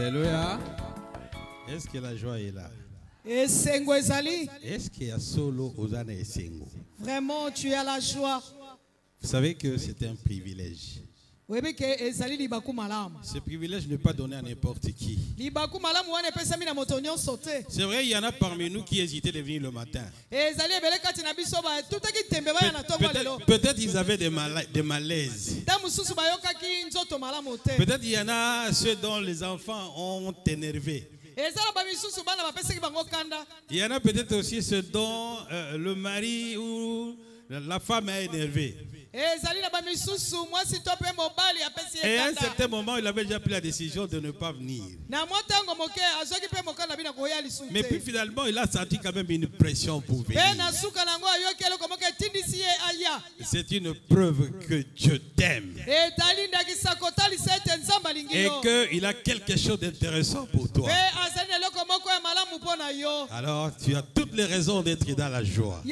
Alléluia. Est-ce que la joie est là? Est-ce qu'il y a solo aux années Esengo? Vraiment, tu as la joie. Vous savez que c'est un privilège. Ce privilège n'est pas donné à n'importe qui. C'est vrai, il y en a parmi nous qui hésitaient de venir le matin. Peut-être ils avaient des malaises. Peut-être il y en a ceux dont les enfants ont énervé. Il y en a peut-être aussi ceux dont le mari ou la femme est énervée. Et à un certain moment, il avait déjà pris la décision de ne pas venir. Mais puis finalement, il a senti quand même une pression pour venir. C'est une preuve que Dieu t'aime. Et qu'il a quelque chose d'intéressant pour toi. Alors, tu as toutes les raisons d'être dans la joie.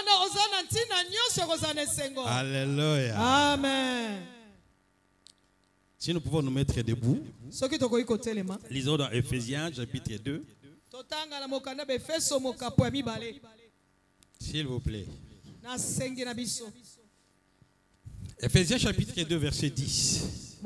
Alléluia. Amen. Si nous pouvons nous mettre debout, lisons dans Ephésiens chapitre 2. S'il vous plaît. Ephésiens chapitre 2 verset 10.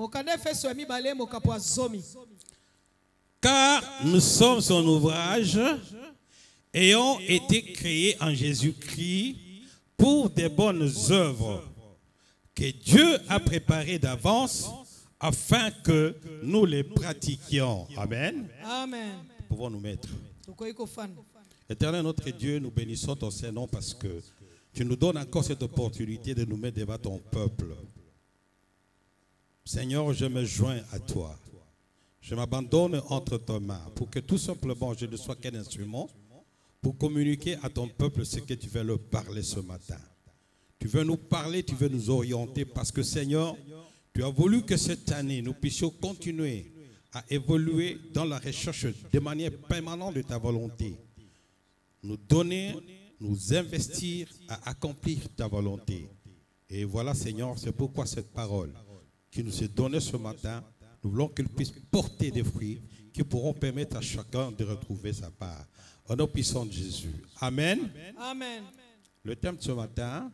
Car nous sommes son ouvrage, ayant été créés en Jésus-Christ pour des bonnes œuvres que Dieu a préparées d'avance afin que nous les pratiquions. Amen. Amen. Nous pouvons nous mettre. Éternel notre Dieu, nous bénissons ton Saint-Nom parce que tu nous donnes encore cette opportunité de nous mettre devant ton peuple. Seigneur, je me joins à toi. Je m'abandonne entre tes mains pour que tout simplement je ne sois qu'un instrument pour communiquer à ton peuple ce que tu veux leur parler ce matin. Tu veux nous parler, tu veux nous orienter parce que Seigneur, tu as voulu que cette année nous puissions continuer à évoluer dans la recherche de manière permanente de ta volonté. Nous donner, nous investir à accomplir ta volonté. Et voilà Seigneur, c'est pourquoi cette parole qui nous est donnée ce matin, nous voulons qu'elle puisse porter des fruits qui pourront permettre à chacun de retrouver sa part. Au nom puissant de Jésus. Amen. Amen. Le thème de ce matin,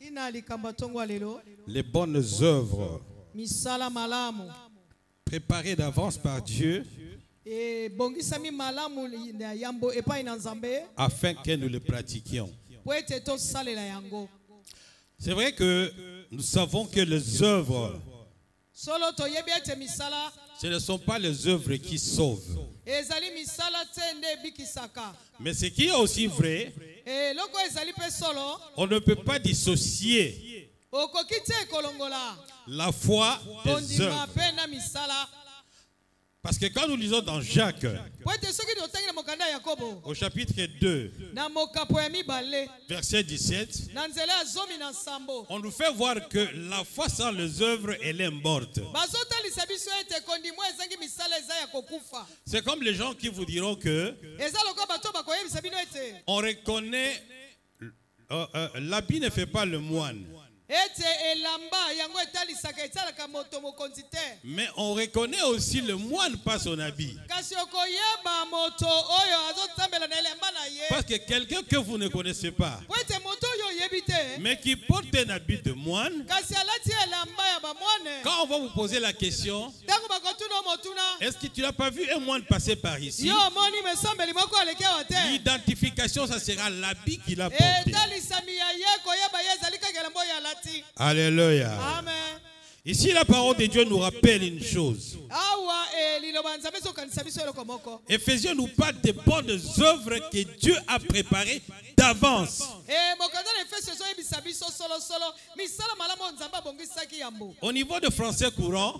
les bonnes œuvres préparées d'avance par Dieu afin que nous les pratiquions. C'est vrai que nous savons que les œuvres, ce ne sont pas les œuvres qui sauvent. Mais ce qui est aussi vrai, on ne peut pas dissocier la foi des œuvres. Parce que quand nous lisons dans Jacques, au chapitre 2, verset 17, on nous fait voir que la foi sans les œuvres, elle est morte. C'est comme les gens qui vous diront que on reconnaît, l'habit ne fait pas le moine. Mais on reconnaît aussi le moine par son habit. Parce que quelqu'un que vous ne connaissez pas, mais qui porte un habit de moine, quand on va vous poser la question, est-ce que tu n'as pas vu un moine passer par ici? L'identification, ça sera l'habit qu'il a porté. Alléluia. Amen. Ici, la parole de Dieu nous rappelle une chose. Éphésiens nous parle des bonnes œuvres que Dieu a préparées d'avance. Au niveau de français courant,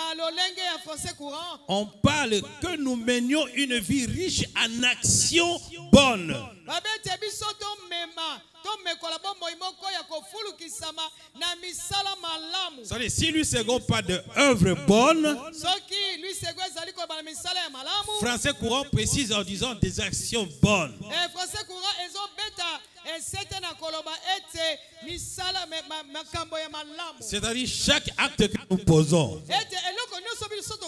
on parle que nous menions une vie riche en actions bonnes. Si lui second pas de œuvres bonnes, français courant précise en disant des actions bonnes. C'est-à-dire chaque acte que nous posons,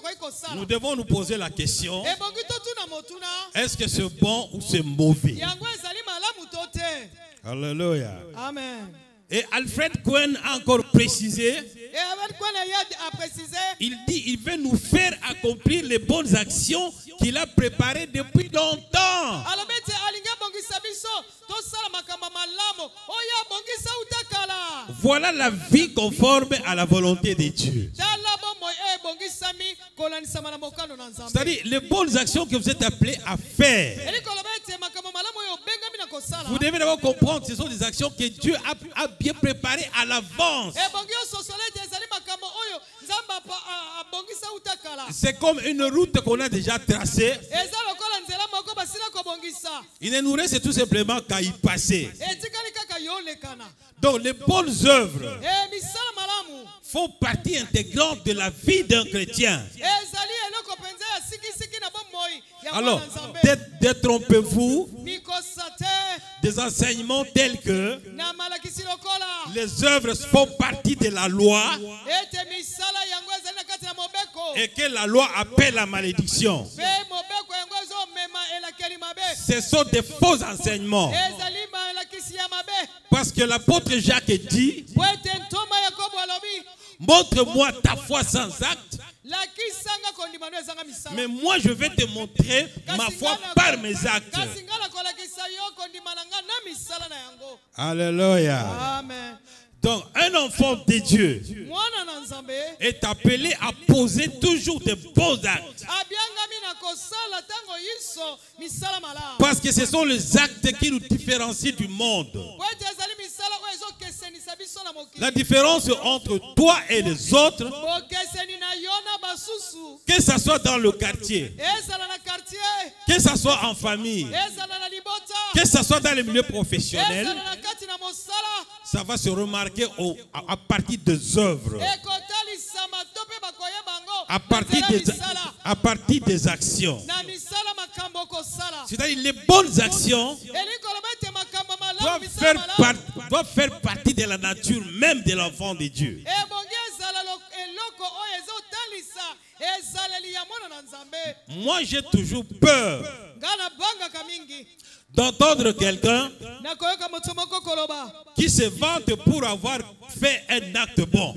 Nous devons nous poser la question, ebongi totuna motuna est-ce que c'est bon ou c'est mauvais? yango ezali malamu to te. Alléluia. Amen. Et Alfred Cohen a encore précisé, Et avec quoi a précisé, il dit il veut nous faire accomplir les bonnes actions qu'il a préparées depuis longtemps. alobete alinga bongisa biso to sala makamba malamu oya bongisa utakala. Voilà la vie conforme à la volonté de Dieu. Dala bomo e bongisami kolanisa mana mokano na nzambe. C'est-à-dire les bonnes actions que vous êtes appelés à faire. Eli kolobete makamba malamu yo bengami na kosala. Vous devez d'abord comprendre que ce sont des actions que Dieu a bien préparées à l'avance. E bongio sosolete ezali makambo oyo nzamba bongisa utakala. C'est comme une route qu'on a déjà tracée. Eza lokola nzela moko basila ko bongisa. Il ne nous reste tout simplement qu'à y passer. Etikali kaka yo lekana. Donc les bonnes œuvres E misala malamu. font partie intégrante de la vie d'un chrétien. Ezali eloko penza ya siki na bomoi ya Alors, mwana nzambe. détrompez-vous Mikosate des enseignements tels que na malakisi lokola. les œuvres font partie de la loi Ete misala yango ezali na kati na mobeko. et que la loi appelle la malédiction. Pe mobeko yango ezo mema elakeli mabe. Ce sont des faux enseignements. Ezali malakisi ya mabe. Parce que l'apôtre Jacques dit, Po ete ntoma Yakobo alobi montre-moi ta foi sans acte, lakisanga kondima no ezanga misala. mais moi je vais te montrer ma foi par mes actes. Kasi nga na kolakisa yo kondima na nga na misala na yango. Alléluia. Amen. Donc un enfant de Dieu Mwana na nzambe est appelé à poser toujours de bons actes. abiangami na kosala tango yiso misala malamu. Parce que ce sont les actes qui nous différencient du monde. Po ete ezali misala oyo ezokesenisa biso na mokili. La différence entre toi et les autres, Bokeseni na yo na basusu. que ce soit dans le quartier, Ezala na quartier. que ce soit en famille, Ezala na libota. que ce soit dans le milieu professionnel, Ezala na kati na mosala. ça va se remarquer à partir des œuvres, Ekotalisama to pe bakoyeba yango. à partir Na des, nzela misala. à partir des actions. Na misala makambo kosala. C'est-à-dire les bonnes actions Eli koloba ete makambo malamu doivent misala faire, malamu. doivent faire partie de la nature même de l'enfant de Dieu. Ebongi ezala eloko oyo ezotalisa ezaleli ya mwana na nzambe. Moi, j'ai toujours peur Nga na bangaka mingi. d'entendre quelqu'un Nakoyoka moto moko koloba. qui se vante pour avoir fait un acte bon.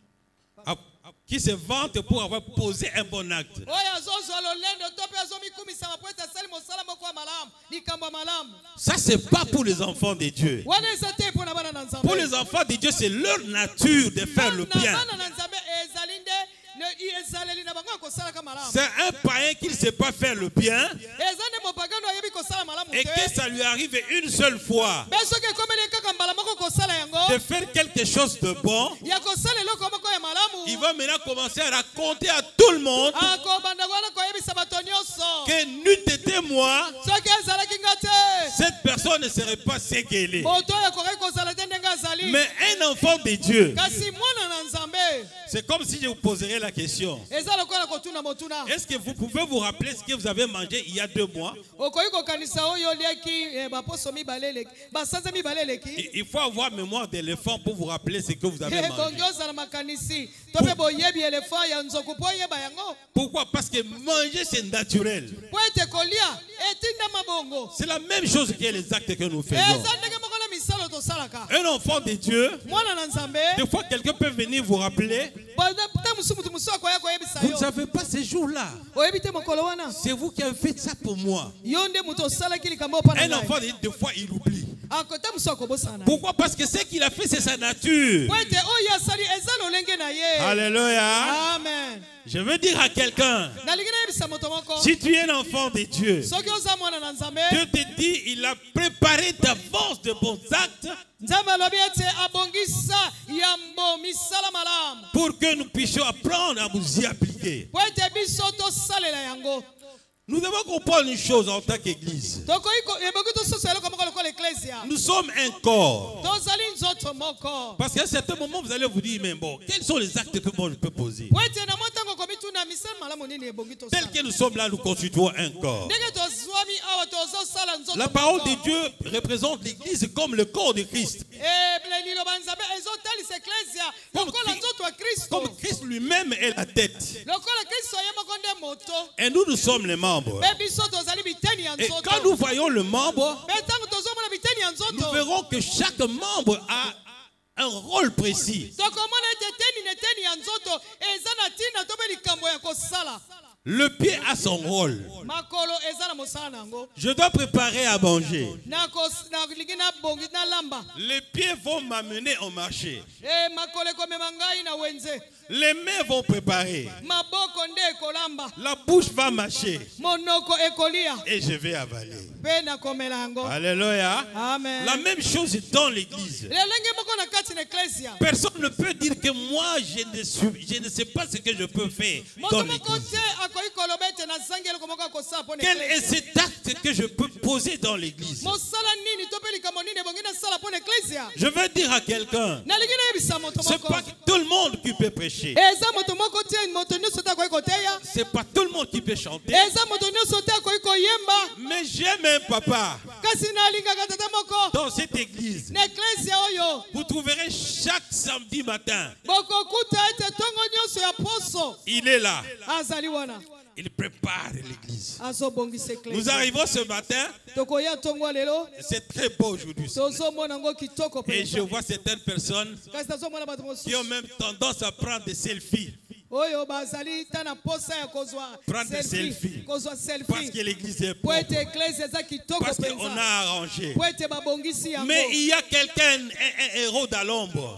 Qui se vante pour avoir posé un bon acte. Oyo azozwa lolendo to pe azomikumisama po ete asali mosala moko ya malamu. Likambo ya malamu. Ça, c'est pas pour les enfants de Dieu. Wana eza te mpo na bana na nzambe. Pour les enfants de Dieu, c'est leur nature de faire le bien. Na bana na nzambe ezali nde ezaleli na bango ya kosalaka malamu. C'est un païen qui ne sait pas faire le bien Eza nde mopagano ayebi kosala malamu et te. que ça lui arrive une seule fois Mpe soki ekomeli kaka mbala moko kosala yango. de faire quelque chose de bon, Ya kosala eloko moko ya malamu. il va maintenant commencer à raconter à tout le monde Akobanda wana koyebisa bato nyonso. que n'eût été moi, Soki ezalaki nga te. cette personne ne serait pas ce qu'elle est. Moto oyo akoki kozala te ndenge azali. Mais un enfant de Dieu, Kasi mwana na nzambe. c'est comme si je vous poserais la question. Eza lokola kotuna motuna. Est-ce que vous pouvez vous rappeler ce que vous avez mangé il y a 2 mois? Okoki kokanisa oyo oliaki baposo mibale eleki. Basanza mibale eleki. Il faut avoir mémoire d'éléphant pour vous rappeler ce que vous avez mangé. Bongi ozala makanisi. To pe boyebi elefa ya nzoku po yeba yango. Pourquoi? Parce que manger, c'est naturel. Po ete kolia etinda mabongo. C'est la même chose que les actes que nous faisons. Eza ndenge moko na misalo tosalaka. Un enfant de Dieu, Mwana na nzambe. des fois quelqu'un peut venir vous rappeler, Ta musu mutu musu akoya koyebisa vous ne yo. savez pas ce jour-là. Oyebi te mokolo wana. C'est vous qui avez fait ça pour moi. Yo nde mutu osalaki likambo pa na Un ngai. enfant, des fois, il oublie. Akota musu akobosana. Pourquoi? Parce que ce qu'il a fait, c'est sa nature. Po ete oyo asali eza lolenge na ye. Alléluia. Amen. Je veux dire à quelqu'un, Nalingi nayebisa moto moko. si tu es un enfant de Dieu, Soki oza mwana na nzambe. Dieu te dit, il a préparé d'avance de bons actes Nzambe alobi ete abongisa yambo misala malamu. pour que nous puissions apprendre à nous y appliquer. Po ete biso tosalela yango. Nous devons comprendre une chose en tant qu'Église. Ebongi tososa eloko moko lokola eklesia. Nous sommes un corps. Tozali nzoto moko. Parce qu'à un certain moment, vous allez vous dire, mais bon, quels sont les actes que moi je peux poser? Po ete na mwa ntango komituna tuna misala malamu nini ebongi to Tel sala. que nous sommes là, nous constituons un corps. Ndenge tozwami awa tozo sala nzoto. La parole de Dieu représente l'Église comme le corps de Christ. Liloba nzambe ezotalisa ecclesia Comme lokola nzoto wa Kristo. Comme Christ lui-même est la tête. Lokola Kristo ye moko nde moto. Et nous sommes les membres. Be biso tozali biteni ya Et nzoto. quand nous voyons le membre, Be tango tozomona biteni ya nous nzoto. verrons que chaque membre a un rôle précis. Tokomona ete teni ne teni ya nzoto eza na tina to be likambo ya kosala. Le pied a son rôle. Makolo eza na mosala nango. Je dois préparer à manger. Na lingi na bongi na lamba. Les pieds vont m'amener au marché. Makolo ekomema ngai na wenze. Les mains vont préparer. Maboko nde ekolamba. La bouche va mâcher. Monoko ekolia. Et je vais avaler. Pe na komela yango. Alléluia. Amen. La même chose dans l'église. Lelenge moko na kati na ecclesia. Personne ne peut dire que moi, je ne sais pas ce que je peux faire dans l'église. Quel est cet acte que je peux poser dans l'église? Je veux dire à quelqu'un, c'est pas tout le monde qui peut prêcher. C'est pas tout le monde qui peut chanter. Mais j'aime un papa. Dans cette église, vous trouverez chaque samedi matin, il est là. Il prépare l'église. Nous arrivons ce matin. C'est très beau aujourd'hui. Et je vois certaines personnes qui ont même tendance à prendre des selfies. Prendre des selfies. Parce que l'église est propre. Parce qu'on a arrangé. Mais il y a quelqu'un, un héros dans l'ombre.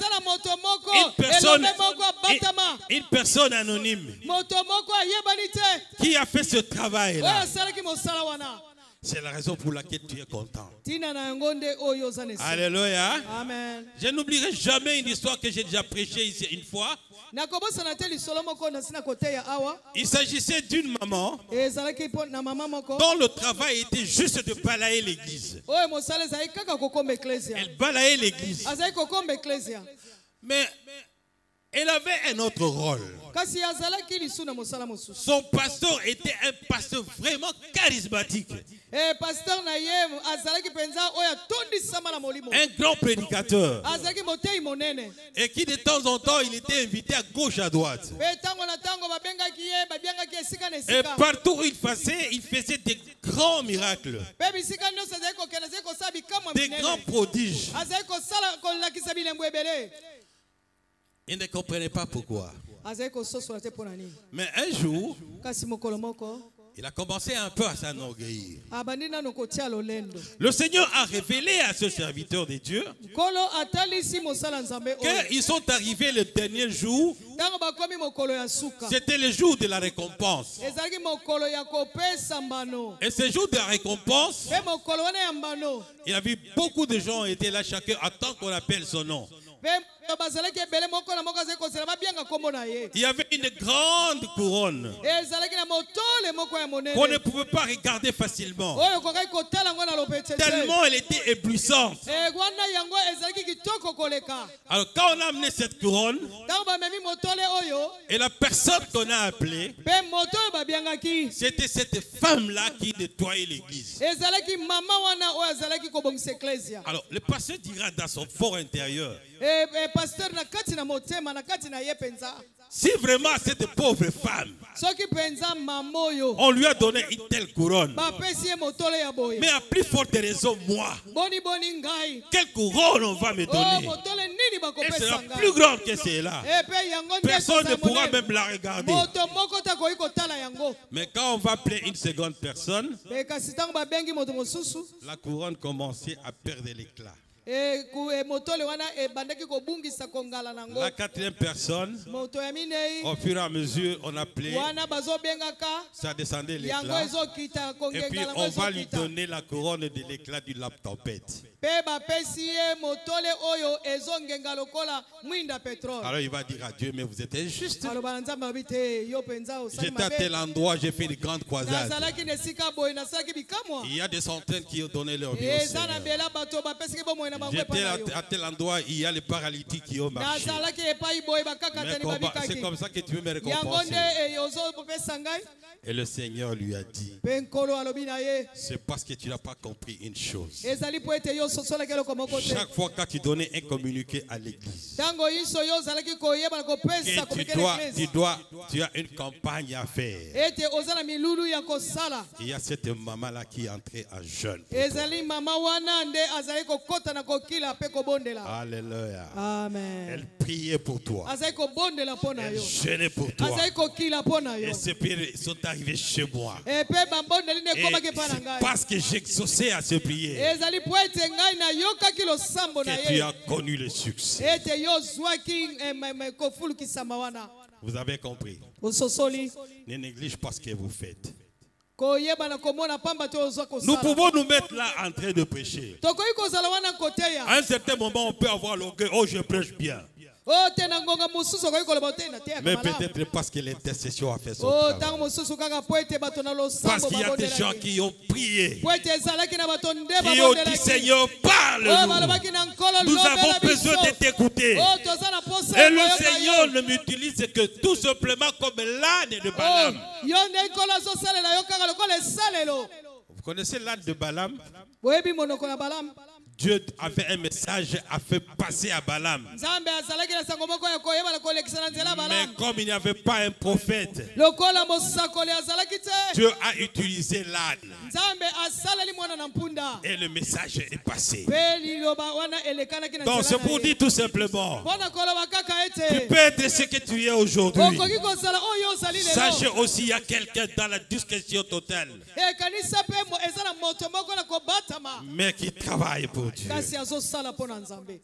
Une personne anonyme qui a fait ce travail-là. C'est la raison pour laquelle tu es content. Alléluia. Amen. Je n'oublierai jamais une histoire que j'ai déjà prêchée ici une fois. Il s'agissait d'une maman dont le travail était juste de balayer l'église. Elle balayait l'église. Mais elle avait un autre rôle. Son pasteur était un pasteur vraiment charismatique. Un grand prédicateur. Et qui de temps en temps, il était invité à gauche, à droite. Et partout où il faisait des grands miracles. Des grands prodiges. Il ne comprenait pas pourquoi. Mais un jour, il a commencé un peu à s'enorgueillir. Le Seigneur a révélé à ce serviteur de Dieu qu'ils sont arrivés le dernier jour. C'était le jour de la récompense. Et ce jour de la récompense, il y a vu beaucoup de gens étaient là, chacun attend qu'on appelle son nom. Il y avait une grande couronne qu'on ne pouvait pas regarder facilement. Tellement elle était éblouissante. Alors quand on a amené cette couronne, et la personne qu'on a appelée, c'était cette femme-là qui nettoyait l'église. Alors le pasteur dira dans son fort intérieur, si vraiment cette pauvre femme, on lui a donné une telle couronne, mais à plus forte raison moi, quelle couronne on va me donner? Elle sera plus grande que celle-là. Personne ne pourra même la regarder. Mais quand on va appeler une seconde personne, la couronne commençait à perdre l'éclat. La quatrième personne, au fur et à mesure, on appelait, ça descendait l'éclat. Et puis on va lui donner la couronne de l'éclat du lac tempête. Pe bapesi ye motole oyo ezongenga lokola mwinda pétrole. Alors il va dire à Dieu, mais vous êtes injuste. Aloba na Nzambe abite yo penza osali J'étais à mabe. tel endroit, j'ai fait de grandes croisades. Nazalaki na esika boye nasalaki bikamwa. Il y a des centaines qui ont donné leur vie au Eza na Seigneur. bela bato bapesaki bomoi na bango epai J'étais na yo. à tel endroit, il y a les paralytiques qui ont marché. Nazalaki epai boye bakaka Mais tani c'est babikaki. comme ça que tu veux me Yango récompenser. nde ozopesa ngai. Et le Seigneur lui a dit, Pe nkolo alobi na ye. c'est parce que tu n'as pas compris une chose. Ezali po ete yo sosolaki eloko moko te. Chaque fois que tu donnais un communiqué à l'église, Tango yiso yo ozalaki koyeba na kopesa que komike na eglise. tu as une campagne à faire. Ete oza na milulu ya kosala. Il y a cette maman-là qui est entrée à jeûne. Ezali mama wana nde azali kokota na kokila pe kobondela. Alléluia. Amen. Elle priait pour toi. Azali kobondela mpo na Elle yo. jeûnait pour toi. Azali kokila mpo na yo. Et ces prières sont arrivées chez moi. Epe bambondeli ne Et ekomaki epai na c'est ngai. parce que j'exauçais à ces prières Ezali po ete ngai nayokaki losambo na que tu ye. as connu le succès. Ete yo ozwaki kofulukisama wana. Vous avez compris. Ososoli. Ne néglige pas ce que vous faites. Koyeba na komona pamba te ozwa Nous kosala. pouvons nous mettre là en train de prêcher. Tokoki kozala wana koteya. À un certain moment, on peut avoir l'orgueil. Oh, je prêche bien. Oh, te na ngonga mosusu okoki koloba te na te ya Mais kamala. peut-être parce que l'intercession a fait son Oh, travail. tango mosusu kaka po ete bato na Parce losambo qu'il y a des gens babondelaki. qui ont prié. Po ete ezalaki na bato nde Qui ont dit, babondelaki. Seigneur, Oh, parle-nous. balobaki na nkolo Nous lobela avons besoin biso. de t'écouter. Oh, toza na posa Et ya le koyoka Seigneur yo. ne m'utilise que tout simplement comme l'âne de Oh, Balaam. yo nde nkolo azosalela yo kaka lokola esalelo. Vous connaissez l'âne de Balaam? Boyebi monoko na Balaam. Dieu avait un message à faire passer à Balaam. Nzambe azalaki na sango moko ya koyeba na kolekisa na nzela Mais Balaam. comme il n'y avait pas un prophète, Lokola mosakoli azalaki te. Dieu a utilisé l'âne. Nzambe asaleli mwana na mpunda. Et le message est passé. Pe liloba wana elekanaki na Donc nzela c'est na pour ye. dire tout simplement, Mpona koloba kaka tu ete. peux être ce que tu es aujourd'hui. Okoki kozala oyo ozali Sachez lelo. aussi il y a quelqu'un dans la discrétion totale, Ekanisa pe eza na moto moko na kobatama. mais qui travaille pour Dieu. Kasi azosala mpo na Nzambe.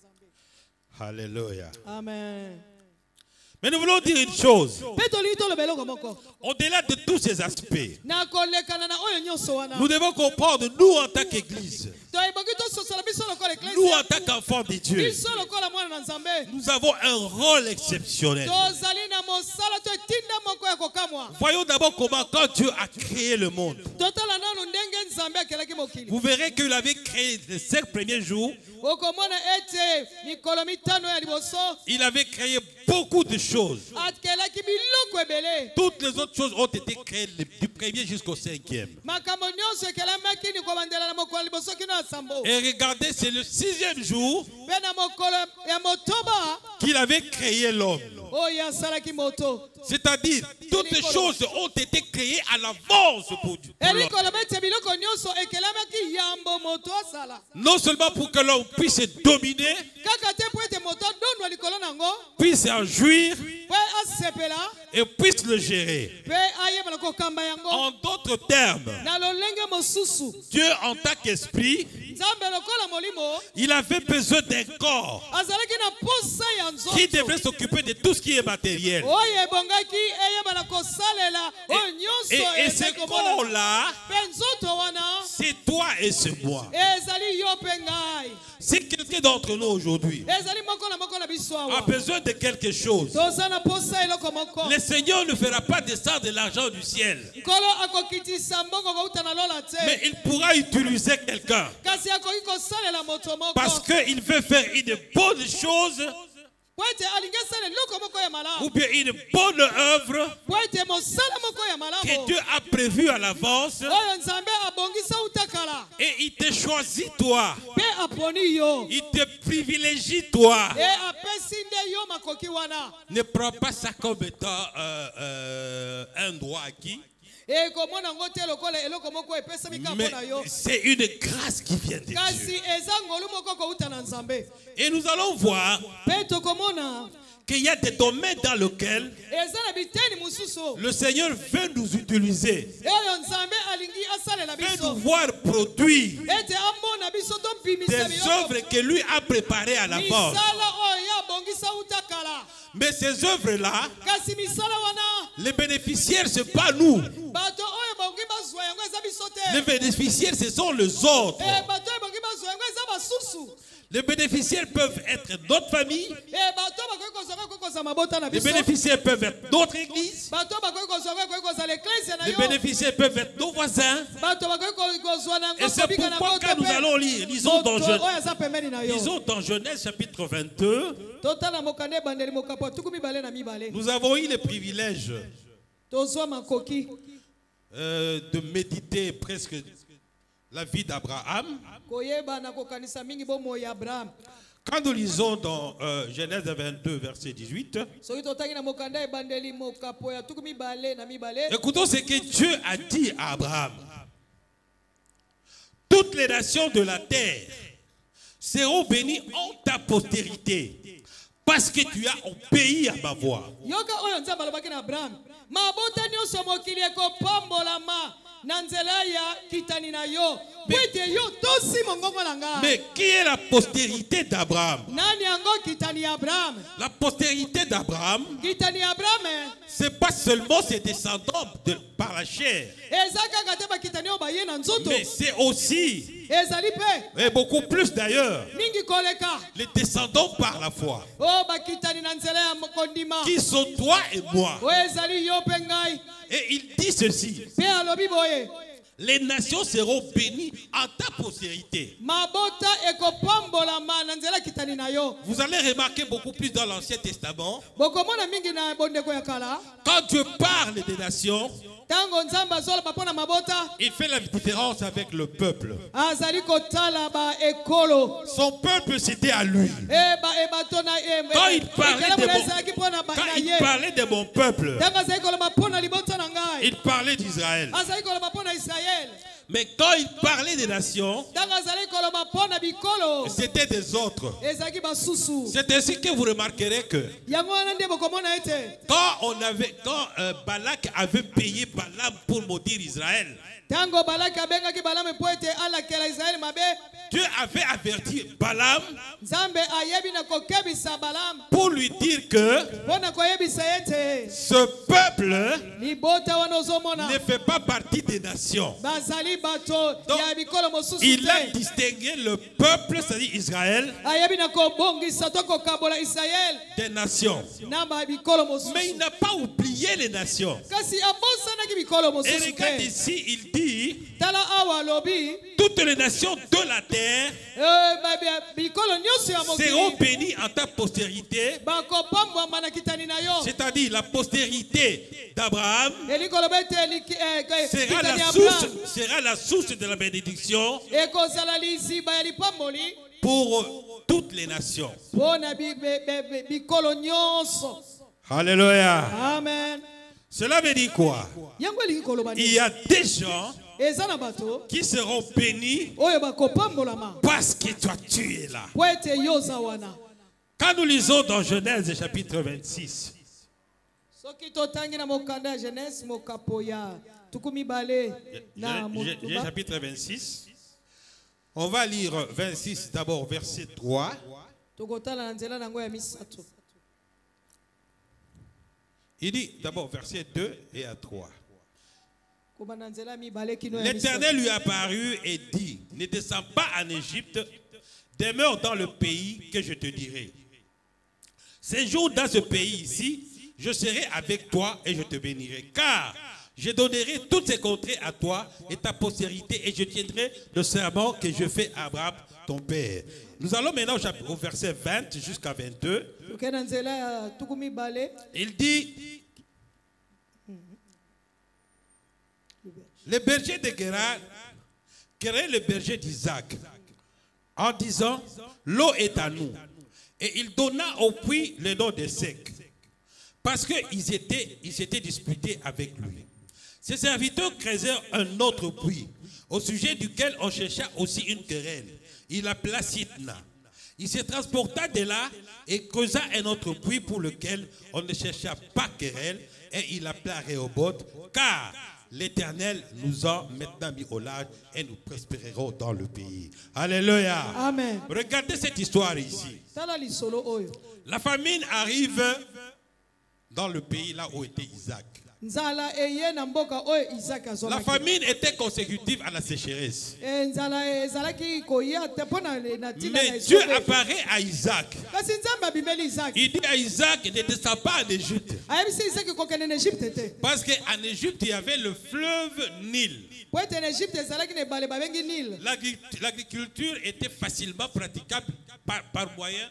Alléluia. Amen. Mais nous voulons dire une chose. Pe tolii toloba eloko moko. Au-delà de tous ces aspects, Na kolekana na oyo nyonso wana. nous devons comprendre, nous en tant qu'Église, Toyeboki tososala biso lokola nous en eklesi. tant qu'enfants de Dieu, Biso lokola mwana na Nzambe. nous avons un rôle exceptionnel. Tozali na mosala to etinda moko ya kokamwa. Voyons d'abord comment quand Dieu a créé le monde. Totala nanu ndenge Nzambe akelaki mokili. Vous verrez qu'il avait créé les 5 premiers jours, Okomona ete mikolo mitano ya liboso. il avait créé beaucoup de choses. Akelaki biloko ebele. Toutes les autres choses ont été créées du premier jusqu'au 5e. Makambo nyonso ekelamaki ni kobandela na mokolo ya liboso kino ya sambo. Et regardez, c'est le 6e jour Pe na mokolo ya motoba qu'il avait créé l'homme. oyo asalaki moto. C'est-à-dire, toutes les choses ont été créées à l'avance pour Dieu. Elikoloba ete biloko nyonso ekelamaki yambo moto asala. Non seulement pour que l'homme puisse dominer, Kaka te po ete moto adondwa likolo nango. puisse en jouir Pe asepela. et puisse le gérer. Pe ayeba na kokamba yango. En d'autres termes, Na lolenge mosusu. Dieu en tant qu'esprit, Nzambe lokola molimo. il avait besoin d'un corps Azalaki na posa ya nzoto. qui devrait s'occuper de tout ce qui est matériel. Oyo ebongaki eyeba na kosalela oyo nyonso Et ce corps-là, Pe nzoto wana c'est toi et c'est moi. ezali yo pe ngai. Si quelqu'un d'entre nous aujourd'hui Ezali moko na biso a awa. besoin de quelque chose, Toza na posa eloko moko. le Seigneur ne fera pas descendre de l'argent du ciel, Nkolo akokitisa mbongo kouta na lola te. mais il pourra utiliser quelqu'un Kasi akoki kosalela moto moko. parce qu'il veut faire une bonne chose Po ete alingi asala eloko moko ya ou malamu. bien une bonne œuvre Po ete mosala moko ya que malamu. Dieu a prévue à l'avance Oyo Nzambe abongisa uta kala. et il te choisit toi, Pe aponi yo. il te privilégie toi. E apesi nde yo makoki wana. Ne prends pas ça comme étant un droit acquis, E komona ngo te lokola eloko moko epesami ka mais mpo na yo. c'est une grâce qui vient de Kasi Dieu. eza ngolu moko kouta na Nzambe. Et nous allons voir Pe tokomona qu'il y a des domaines dans lesquels eza na biteni mususu. le Seigneur veut nous utiliser, Eyo Nzambe alingi asalela veut biso. nous voir produire Ete amona biso tobimisa des biloko. œuvres que lui a préparées à l'avance. Misala oyo abongisa uta kala. Mais ces œuvres-là, Kasi misala wana les bénéficiaires, ce n'est pas nous. bato oyo bongi bazwa yango eza biso Les te. bénéficiaires, ce sont les autres. E bato oyo bongi bazwa yango eza basusu. Les bénéficiaires peuvent être d'autres familles. bato bakoki kozwa kokoza mabota na Les biso bénéficiaires peuvent être d'autres églises. bato bakoki kozwa l'église na Les yo bénéficiaires peuvent être nos voisins. bato bakoki kozwa na Et ngo c'est kobika na pourquoi quand nous allons lire, lisons oyo aza pembeni na yo dans Genèse chapitre 22, totala mokanda ebandeli mokapo tuku mibale na mibale nous avons eu le privilège tozwa makoki de méditer presque la vie d'Abraham. koyeba na kokanisa mingi bomoi ya abraham Quand nous lisons dans Genèse 22, verset 18, soki totangi na mokanda ebandeli mokapo ya tuku mibale na mibale écoutons ce que Dieu a dit à Abraham. Toutes les nations de la terre seront bénies en ta postérité, parce que tu as obéi à ma voix. yoka oyo nzambe alobaki na abraham mabota nyonso mokili ekopambolama na nzela ya kitani na yo po ete yo tosi mongongo na ngai Mais qui est la postérité d'Abraham? nani yango kitani ya abraham La postérité d'Abraham, kitani ya abraham c'est pas seulement ses descendants par la chair, eza kaka te bakitani oyo baye na nzoto mais c'est aussi, ezali mpe et beaucoup plus d'ailleurs, mingi koleka les descendants par la foi, oyo bakitani na nzela ya kondima qui sont toi et moi. oyo ezali yo mpe ngai Et il dit ceci: mpe alobi boye les nations seront bénies en ta postérité. mabota ekopambolama na nzela kitani na yo Vous allez remarquer beaucoup plus dans l'Ancien Testament, bokomona mingi na bondeko ya kala quand Dieu parle des nations, ntango nzambe azoloba mpo na mabota il fait la différence avec le peuple. azali kotala baekolo Son peuple, c'était à lui. ebato na Quand il ezalaki mpo na Quand il ye parlait de mon peuple, ntango azali koloba mpo na libota na ngai il parlait d'Israël. azali koloba mpo na israele Mais quand il parlait des nations, ntango azali koloba mpo na bikolo c'était des autres. ezalaki basusu C'est ainsi que vous remarquerez que yango wana nde bokomona ete quand Balak avait payé Balaam pour maudire Israël, ntango balaki abengaki balame mpo ete alakela israele mabe Dieu avait averti Balaam nzambe ayebi na kokebisa balamu pour lui dire que mpo na koyebisa ete ce peuple libota wana ozomona ne fait pas partie des nations. bazali bato Donc, ya bikolo mosusu il a te distingué le peuple, c'est-à-dire Israël, ayebi na kobongisa to kokabola israele des nations. na bikolo Mais mosusu il n'a pas oublié les nations. kasi abosanaki bikolo Et mosusu regarde te ici, il dit tala awa alobi toutes les nations de la terre bikolo nyonso ya seront mokili bénies en ta postérité, bakopambwama na kitani na yo c'est-à-dire la postérité d'Abraham eli koloba ete sera kitani ya la abraham sera la source de la bénédiction ekozala liziba ya lipamboli pour toutes les nations. mpo na bikolo nyonso Alléluia. amen Cela veut dire quoi? yango elingi koloba Il nini y a des gens eza na bato qui seront bénis oyo bakopambolama parce que toi tu es là. mpo ete yo oza wana Quand nous lisons dans Genèse chapitre 26, soki totangi na mokanda ya genese mokapo ya tuku mibale na motuba chapitre 26, on va lire 26 d'abord verset 3. tokotala na nzela nango ya misato Il dit d'abord verset 2 et à 3. koba na nzela ya mibale kino ya L'Éternel misato lui apparut et dit, ne descends pas en Égypte, demeure dans le pays que je te dirai. Séjourne dans ce pays ici, je serai avec toi et je te bénirai, car je donnerai toutes ces contrées à toi et ta postérité, et je tiendrai le serment que je fais à Abraham, ton père. Nous allons maintenant au verset 20 jusqu'à 22. toke na nzela ya tuku mibale Il dit, le berger de Guérar créait le berger d'Isaac en disant, l'eau est à nous. Et il donna au puits le nom de Sec, parce qu'ils s'étaient disputés avec lui. Ses serviteurs creusèrent un autre puits, au sujet duquel on chercha aussi une querelle. Il l'appela Sitna. Il se transporta de là et creusa un autre puits pour lequel on ne chercha pas querelle, et il l'appela Rehoboth, car l'Éternel nous a maintenant mis au large et nous prospérerons dans le pays. Alléluia. amen Regardez cette histoire ici. tala lisolo oyo La famine arrive dans le pays là où était Isaac. nzala eye na mboka oyo Isaac La azomaki. famine était consécutive à la sécheresse. Nzala ezalaki koya te mpona na ntina na Mais Dieu esobe. apparaît à Isaac. Kasi nzambe abimeli Isaac. Il dit à Isaac, ne descends pas en Égypte. ayebisi Isaac kokende na Egypte te. Parce qu'en Égypte, il y avait le fleuve Nil. Po ete na Egypte ezalaki na ebale babengi Nil. L'agriculture était facilement praticable par moyen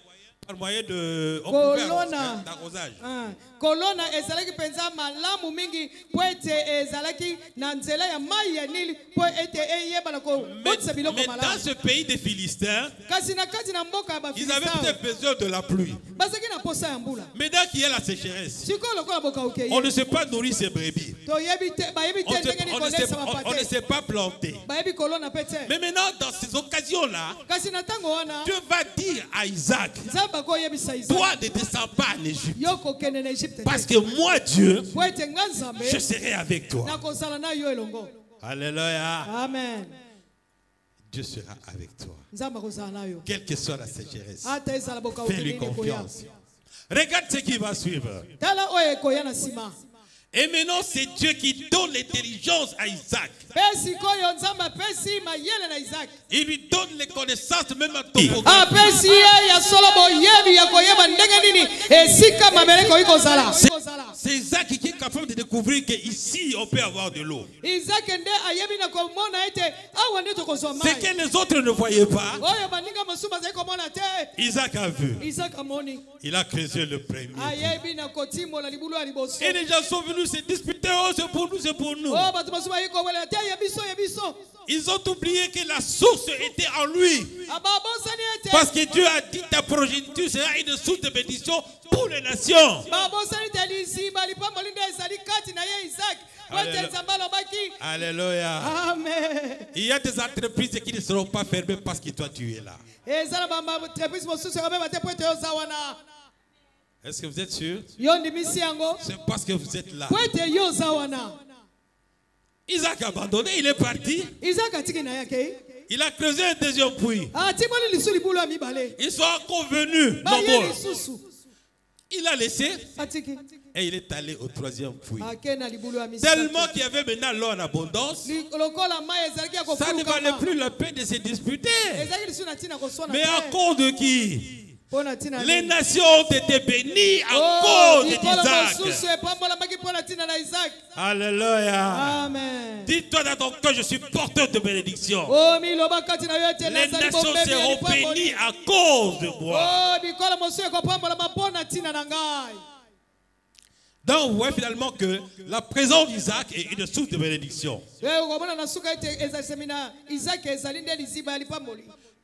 de on pouvait d'arrosage. Kolona ezalaki penza malamu mingi po ete ezalaki na nzela ya mai ya Nil po ete eyebana ko botsa biloko Mais dans malamu. ce pays des Philistins, Kasi na kati na mboka ya ils avaient Bafilistins peut-être besoin de la pluie. bazalaki na posa ya mbula. Maintenant qu'il y a la sécheresse, Sikoyo lokola bokauke on ne sait pas nourrir ses brebis. toyebi te bayebi te ndenge nini kolesa On ne bapate. sait pas planter. Bayebi kolona pe te. Mais maintenant, dans ces occasions-là, Kasi na ntango wana Dieu va dire à Isaac, nzambe akoyebisa Isaac toi ne descends pas en Égypte. yo kokende na Egypte Parce te. que moi, Dieu, Po ete nga nzambe je serai avec toi. nakozala na yo elongo. Alléluia. Amen. Dieu sera avec toi. Nzambe akozala na yo. Quelle que soit la sécheresse, Ata ezala bokauke fais-lui nini koya. confiance. Regarde ce qui va suivre. Tala oyo ekoya na nsima. Et maintenant, c'est Dieu qui donne l'intelligence à Isaac. Pe sikoyo nzambe apesi mayele na Isaac. Il lui donne les connaissances même à topographie. Apesi ye ya solo boyebi ya koyeba ndenge nini esika mabele koyi kozala. C'est Isaac qui est capable de découvrir qu'ici, on peut avoir de l'eau. Isaac nde ayebi na komona ete awa nde tokozwa Ce mai. que les autres ne voyaient pas, Oyo baninga mosusu bazali komona te. Isaac a vu. Isaac amoni. Il a creusé le premier. Ayebi na kotimola libulu ya liboso. Et les gens sont venus se disputer. Oh, c'est pour nous, c'est pour nous. Oh bato mosusu bayi kowela te yebiso yebiso. Ils ont oublié que la source était en lui. Ababosani ete. Parce que Dieu a dit ta progéniture sera une source de bénédiction pour les nations. Babosani te liziba lipamboli nde ezali kati na ye Isaac. Wete nzambe alobaki. Alléluia. Amen. Il y a des entreprises qui ne seront pas fermées parce que toi tu es là. Ezala ba entreprise mosusu ekobeba te po ete yoza wana. Est-ce que vous êtes sûr? Yo ndimisi yango. C'est parce que vous êtes là. Po ete yoza wana. Isaac a abandonné, il est parti. Isaac atiki na yake. Il a creusé un deuxième puits. Atimoli lisu libulu ya mibale. Ils sont convenus. Baye lisusu. Il a laissé Atiki. et il est allé au troisième puits. Akena libulu ya misaka. Tellement qu'il y avait maintenant l'eau en abondance, Lokola mai ezalaki ya ça ne valait kofuluka. plus la peine de se disputer. Ezalaki lisu na tina koswana. Mais à cause de qui? Pona tina. Les nations ont été bénies à cause Mosusu d'Isaac. epambolamaki pona tina na Isaac. Alléluia. Amen. Dis-toi dans ton cœur, je suis porteur de bénédiction. Oh miloba kati na yo ete Les nazali nations bombe ya seront lipamboli. bénies à cause de moi. Oh bikola mosusu ekopambolama pona tina na ngai. Donc, vous voyez finalement que la présence d'Isaac est une source de bénédiction. Okomona na suka ete ezali semina Isaac ezali nde liziba ya lipamboli.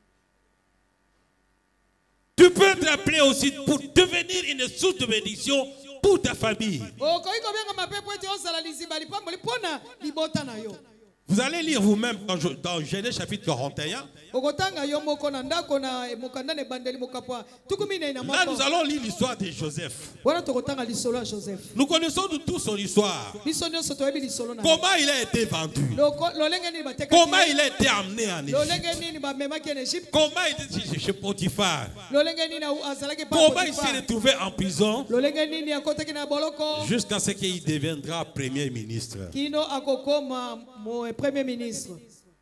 Tu peux être appelé aussi pour devenir une source de bénédiction pour ta famille. Okoki kobenga mapepo ete ozala liziba ya lipamboli pona libota na yo. Vous allez lire vous-même dans Genèse chapitre 41. Okotanga yo moko na ndako na mokanda ne bandeli mokapwa. Tukumi na ina Là, nous moko. allons lire l'histoire de Joseph. Wana tokotanga lisolo ya Joseph. Nous connaissons tous son histoire. Biso nyonso toyebi lisolo na. Comment il a été vendu. Lolenge nini batekaki. Comment il a été amené en Égypte. Lolenge nini bamemaki en Égypte. Comment il était chez Potiphar. Lolenge nini azalaki pa Comment il s'est Potiphar. retrouvé en prison Lolenge nini akotaki na boloko. jusqu'à ce qu'il deviendra premier ministre. Kino akokoma mo premier ministre.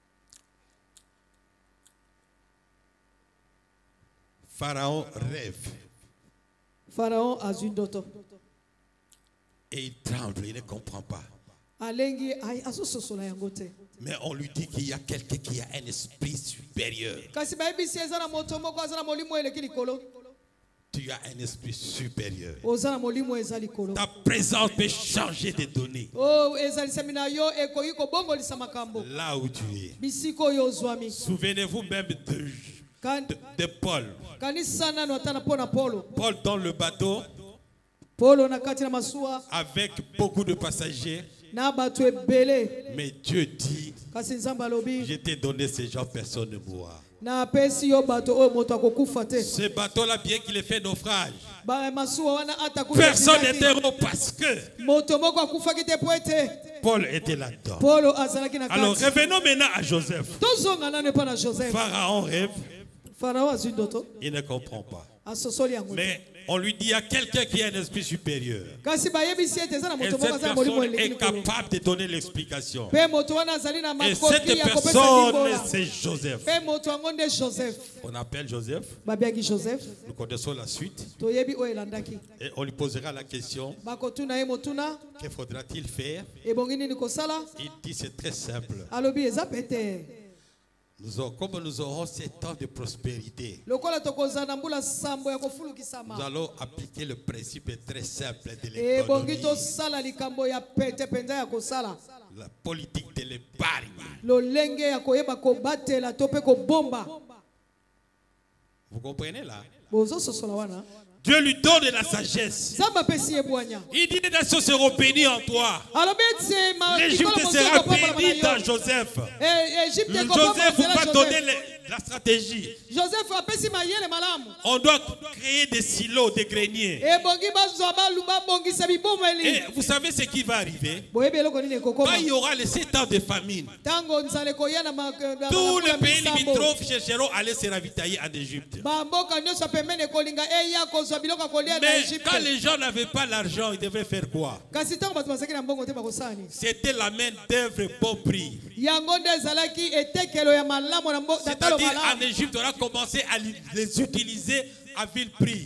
Pharaon rêve Pharaon azwi ndoto. et il tremble, il ne comprend pas. Alengi azososola yango te. Mais on lui dit qu'il y a quelqu'un qui a un esprit supérieur. Kasi bayebisi eza na moto moko aza na molimo eleki likolo. Tu as un esprit supérieur. Oza na molimo eza likolo. Ta présence peut changer des données. Oh ezalisami na yo ekoki kobongolisa makambo. Là où tu es. Bisiko oyo ozwami. Souvenez-vous même de Paul. Kanisa nano atana pona Paulo. Paul dans le bateau Paulo na kati na masuwa avec beaucoup de passagers. na bato ebele. Mais Dieu dit, Kasi nzambe alobi je t'ai donné ces gens, personne ne mourra. na apesi yo bato oyo moto akokufa te. Ce bateau-là, bien qu'il ait fait naufrage, Ba masuwa wana ata kufa. personne n'était heureux parce que moto moko akufaki te po ete Paul était là-dedans. Paulo azalaki na Alors kati. revenons maintenant à Joseph. Tozonga nano epa na Joseph. Pharaon rêve, Pharaon azwi ndoto il ne comprend pas. asosoli yango te. Mais on lui dit il y a quelqu'un qui a un esprit supérieur. kasi bayebisi ete eza na Et moto moko cette aza molimo personne est eleki likolo. capable de donner l'explication. Mpe moto wana azali na Et cette makoki ya kopesa personne, limbola. c'est Joseph. Mpe moto yango nde Joseph. On appelle Joseph. Babiaki Joseph. Nous connaissons la suite. Toyebi oyo elandaki. Et on lui posera la question, Bakotuna ye motuna. que faudra-t-il faire? Ebongi nini kosala? Il dit c'est très simple. Alobi eza pete. Comme nous aurons ces temps de prospérité, Lokola tokoza na mbula sambo ya nous kofulukisama. allons appliquer le principe très simple de Ebongi l'économie, tosala likambo ya pete penza ya kosala. la politique de l'épargne. Lolenge ya koyeba kobatela to pe kobomba. Vous comprenez là? Bozo sosola wana. Dieu lui donne de la sagesse. Zamba pesi ebwanya. Il dit les nations seront bénies en toi. Alobi ete ma L'Égypte sera bénie dans Joseph. Égypte Joseph va donner la stratégie. Joseph apesi mayele malamu. On doit créer des silos, des greniers. Ebongi bazwa baluba bongisa bibomeli. Et vous savez ce qui va arriver? Boyebi eloko nini ekokoma. Quand il y aura les 7 ans de famine, Tango nzale koya na tous les pays limitrophes chercheront à aller se ravitailler en Égypte. bamboka nyonso pembeni ekolinga eya kozwa biloko kolia na Mais Égypte. quand les gens n'avaient pas l'argent, ils devaient faire quoi? Kasi tango bato bazaki na mbongo te bakosani. C'était la main d'œuvre bon prix. Yango nde ezalaki etekelo ya malamu na talo C'est-à-dire en malamu. Égypte, on a commencé à les utiliser à vil prix.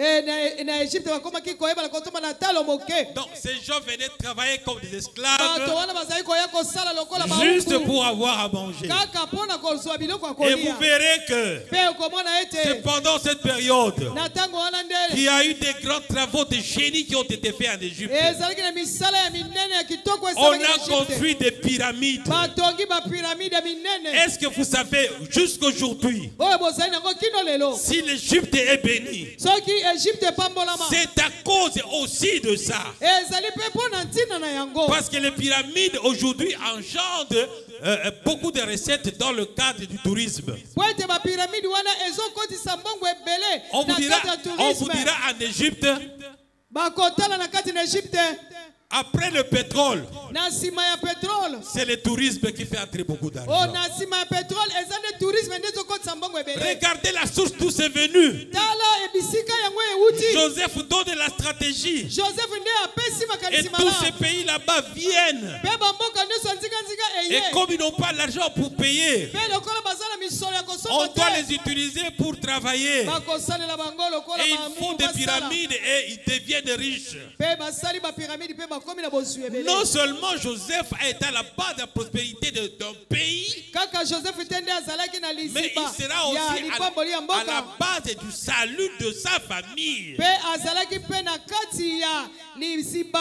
Na Égypte bakomaki koyeba na kotoma na talo moke. Donc ces gens venaient travailler comme des Bato esclaves wana bazali koya kosala lokola juste baumbu. pour avoir à manger. Kaka pona kozwa biloko ya Et vous kolia. verrez que Pe okomona c'est ete pendant cette période na tango wana ndele. qu'il y a eu des grands travaux de génie qui ont été faits en Égypte. Ezalaki na misala ya minene ya kitoko On esalaki na a Égypte. construit des pyramides. Batongi ba pyramide ya minene. Est-ce que vous savez, jusqu'aujourd'hui, Oyo bozali nango kino lelo. si l'Égypte est bénie, Soki Égypte epambolama. c'est à cause aussi de ça. Ezali pe pona ntina na yango. Parce que les pyramides aujourd'hui engendrent beaucoup de recettes dans le cadre du tourisme. Po ete ba pyramide wana ezokotisa mbongo ebele On vous na dira, kati ya on vous tourisme. dira en Égypte, Bakotala na kati na Égypte. après le pétrole, Na nsima ya pétrole. c'est le tourisme qui fait entrer beaucoup Oh d'argent. na nsima ya pétrole eza nde tourisme nde ezokotisa mbongo ebele. Regardez la source d'où c'est venu. Tala ebisika yango euti. Joseph donne la stratégie. Joseph nde apesi Et makanisi tous ces malamu. pays là-bas viennent. Pe bamboka nyonso nzikanzika Et eye. comme ils n'ont pas l'argent pour payer, Pe lokola baza na misolo ya on kosomba doit te. les utiliser pour travailler. Bakosalela bango lokola Et ils bamuku font des basala. pyramides et ils deviennent riches. Pe basali ba pyramide pe bakomi na bozwi ebele. Non seulement Joseph a été à la base de la prospérité d'un pays, Kaka Joseph te nde azalaki na mais liziba il sera ya aussi lipamboli ya à la mboka. base du salut de sa famille. Pe azalaki pe na kati ya liziba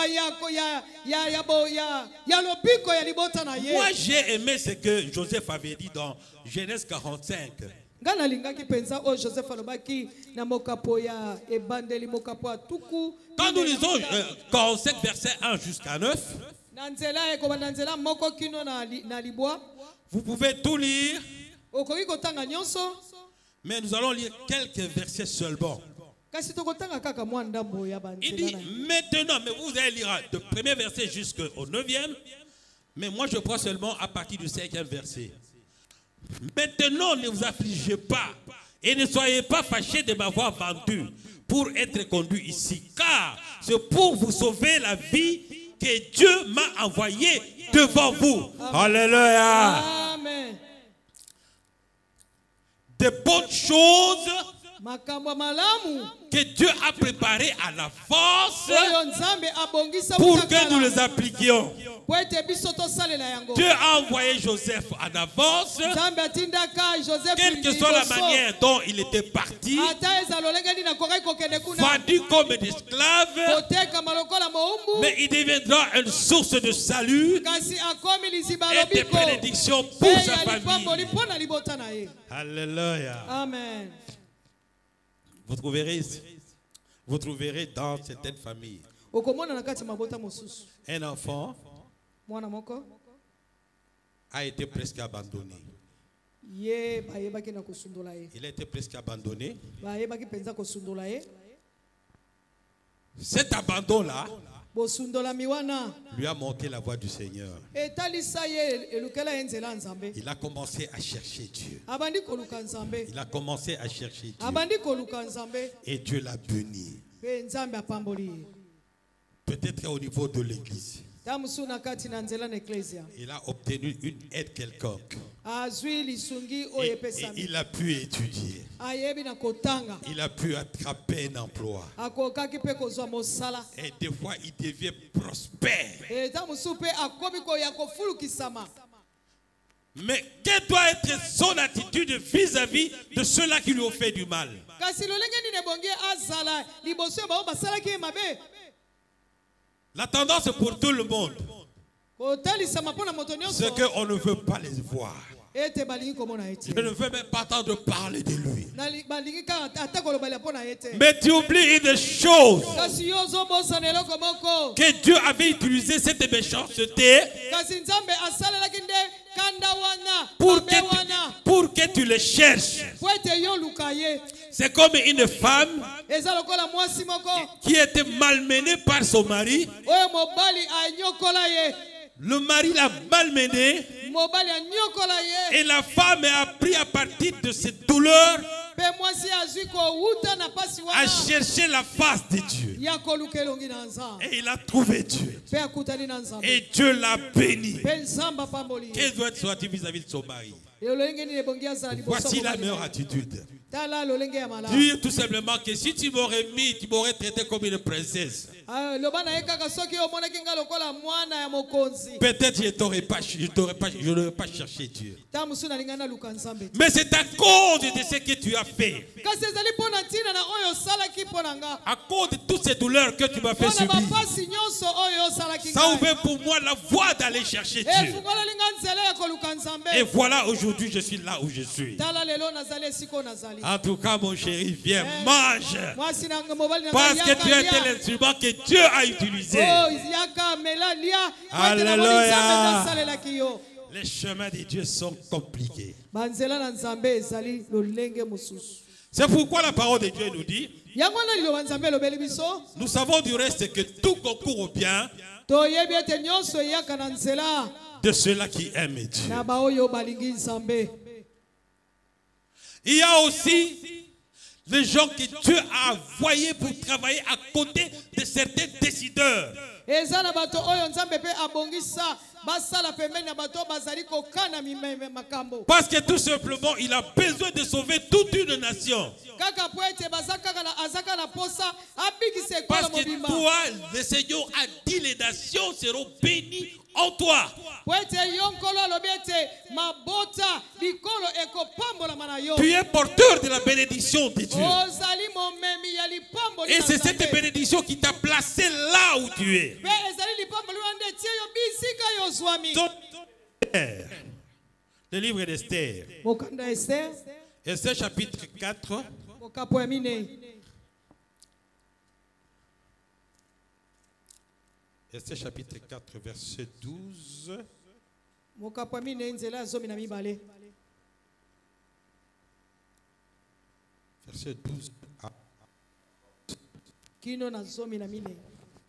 ya lobiko ya libota na ye. Moi, j'ai aimé ce que Joseph avait dit dans Genèse 45. Nga nalingaki penza oyo Joseph alobaki na mokapo ya ebandeli mokapo ya tuku. Quand nous lisons 45 versets 1 jusqu'à 9, Na nzela ekobanda nzela moko kino na libwa. vous pouvez tout lire, Okoki kotanga nyonso. mais nous allons lire quelques versets seulement. Kasi tokotanga kaka mwa ndambo ya Il banzela dit na ye. maintenant, mais vous allez lire de premier verset jusqu'au 9e, mais moi je prends seulement à partir du 5e verset. Maintenant, ne vous affligez pas et ne soyez pas fâchés de m'avoir vendu pour être conduit ici, car c'est pour vous sauver la vie que Dieu m'a envoyé devant vous. Alléluia. Amen. De bonnes choses Makambo malamu. que Dieu a préparées à l'avance Oyo nzambe abongisa pour utakala. que nous les appliquions. Po ete biso tosalela yango. Dieu a envoyé Joseph en avance, Nzambe atindaka Joseph quelle que soit la liboso. manière dont il était parti, Ata eza lolenge nini akoki kokende kuna. vendu comme un esclave, Kotekama lokola moumbu. mais il deviendra une source de salut Kasi akomi liziba et de lobiko. bénédiction Pe pour sa ya lipamboli famille. mpo na libota na ye. Alléluia. Amen. Vous trouverez dans certaines familles Okomona na kati ya mabota mosusu. un enfant Mwana moko. a été presque abandonné. Ye bayebaki na kosundola ye. Il a été presque abandonné. Bayebaki penza kosundola ye. Cet abandon-là Bosundola miwana. lui a montré la voie du Seigneur. Etalisa ye elukela ye nzela nzambe. Il a commencé à chercher Dieu. Abandi koluka nzambe. Il a commencé à chercher Dieu. Abandi koluka nzambe. Et Dieu l'a béni. Pe nzambe apamboli ye. peut-être au niveau de l'église, Tamusu na kati na nzela na ecclesia. il a obtenu une aide quelconque. Azwi lisungi oyo Et epesami. il a pu étudier. Ayebi na kotanga. Il a pu attraper un emploi. Akokaki pe kozwa mosala. Et des fois, il devient prospère. E tamusu pe akomi koya kofulukisama. Mais quelle doit être son attitude vis-à-vis de ceux-là qui lui ont fait du mal? Kasi lolenge nini ebongi azala liboso ya bao basalaki ye mabe. La tendance pour tout le monde, Kotalisama mpona moto nyonso. C'est qu'on ne veut pas les voir. Ete balingi komona ete. je ne veux même pas entendre parler de lui. Balingi kaka ata kolobala mpona ete. Mais tu oublies une chose, Kasi yo ozobosana eloko moko. que Dieu avait utilisé cette méchanceté Kasi nzambe asalelaki nde kanda wana. pour mabe wana. que tu le cherches. Po ete yo luka ye. C'est comme une femme Eza lokola mwasi moko. qui était malmenée par son mari. Oyo mobali anyokola ye. Le mari l'a malmenée Mobali anyokola ye. et la femme a appris à partir de cette douleur Pe mwasi azwi kowuta na pasi à wana. chercher la face de Dieu. Ya koluka elongi na nzambe. Et il a trouvé Dieu. Pe akutani na nzambe. Et Dieu l'a béni. Pe nzambe apamboli ye. Quelle doit être son attitude vis-à-vis de son mari? Elolenge nini ebongi azala liboso. Voici la mobali meilleure na ye. attitude. Tala lolenge ya malamu. Dire tout simplement que si tu m'aurais mis, tu m'aurais traité comme une princesse. Loba na ye kaka soki omonaki nga lokola mwana ya mokonzi. Peut-être je n'aurais pas cherché Dieu. Ta musu nalinga naluka nzambe. Mais c'est à cause de ce que tu as fait, Kasi ezali mpona ntina na oyo osalaki mpona nga. à cause de toutes ces douleurs que tu m'as fait Mpona subir. bapasi nyonso oyo osalaki Ça ngai. ouvert pour moi la voie d'aller chercher Dieu. Efungoleli nga nzela ya koluka nzambe. Et voilà, aujourd'hui, je suis là où je suis. Tala lelo nazali esika nazali. En tout cas, mon chéri, viens, mange. Mwasi na mobali na Parce que tu es yaka tel instrument que Dieu a utilisé. Oh, yaka mela lia. Alléluia. Nasalelaki yo. Les chemins de Dieu sont compliqués. Banzela na nzambe ezali lolenge mususu. C'est pourquoi la parole de Dieu nous dit, Yango na liloba nzambe lobeli biso. nous savons du reste que tout concourt au bien Toyebi ete nyonso yaka na nzela. de ceux-là qui aiment Dieu. Na baoyo balingi nzambe. Il y a aussi les gens que Dieu a envoyés pour travailler à côté de certains décideurs. Eza na bato oyo nzambe pe abongisa basala pembeni na bato bazali kokana makambo. Parce que tout simplement, il a besoin de sauver toute une nation. Kaka po ete bazaka na azaka na posa abikise Parce kola que mobimba. toi, le Seigneur a dit, les nations seront bénies en toi. Po ete yo nkolo alobi ete mabota likolo ekopambola mana yo. Tu es porteur de la bénédiction de Dieu. Ozali momemi ya lipamboli Et na c'est cette Nzambe. bénédiction qui t'a placé là où tu es. Pe ezali lipamboli wana nde tie yo bisika yo zwami. Le livre d'Esther. Mokanda Esther. Esther chapitre 4. Mokapo ya minei. Esther chapitre 4, verset 12. Mokapo ya minei nzela ya zomi na mibale. Verset 12. Kino na zomi na minei.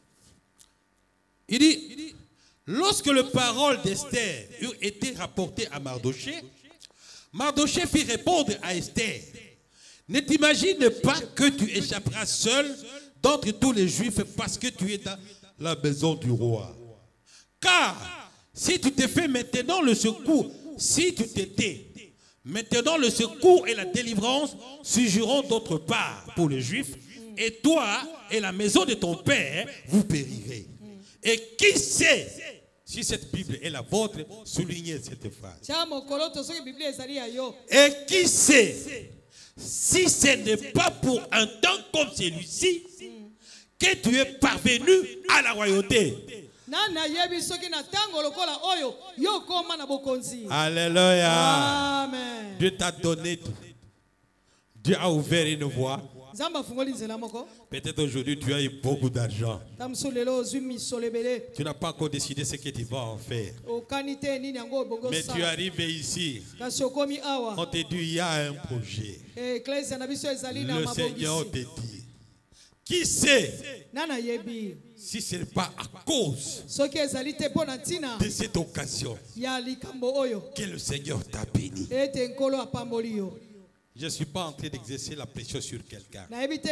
Il dit, lorsque les paroles d'Esther eurent été rapportées à Mardoché, Mardoché fit répondre à Esther, ne t'imagine pas que tu échapperas seul d'entre tous les Juifs parce que tu es dans la maison du roi. Car si tu te fais maintenant le secours, si tu t'étais, maintenant le secours et la délivrance surgiront d'autre part pour les Juifs, et toi et la maison de ton père, vous périrez. Et qui sait si cette Bible est la vôtre, soulignez cette phrase. Tia mokolo to soki Biblia ezali ya yo. Et qui sait si ce n'est pas pour un temps comme celui-ci que tu es parvenu à la royauté. Nana yebi soki na tango lokola oyo yo koma na bokonzi. Alléluia. Amen. Dieu t'a donné tout. Dieu a ouvert une voie. Nzamba fungoli nzela moko. Peut-être aujourd'hui tu as eu beaucoup d'argent. Tamso lelo ozwi misolo ebele. Tu n'as pas encore décidé ce que tu vas en faire. Okani te nini yango bongo Mais tu sala. arrives ici. Kasi okomi On awa. te dit il y a un projet. Ecclesia na biso ezali na Le Seigneur te mabongisi. dit. Qui sait Nana yebi. si ce n'est pas à cause Soki ezali te pona ntina de cette occasion ya likambo oyo. que le Seigneur t'a béni. Ete nkolo apamboli yo. Je ne suis pas en train d'exercer la pression sur quelqu'un.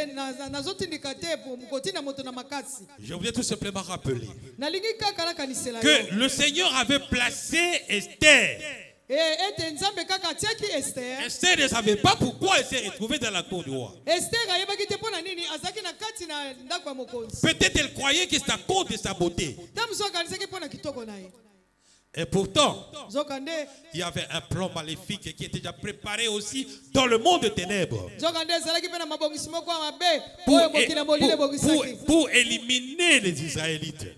Je voulais tout simplement rappeler que le Seigneur avait placé Esther. Esther ne savait pas pourquoi elle s'est retrouvée dans la cour du roi. Peut-être elle croyait que c'est à cause de sa beauté. Et pourtant, il y avait un plan maléfique qui était déjà préparé aussi dans le monde des ténèbres pour éliminer les Israélites.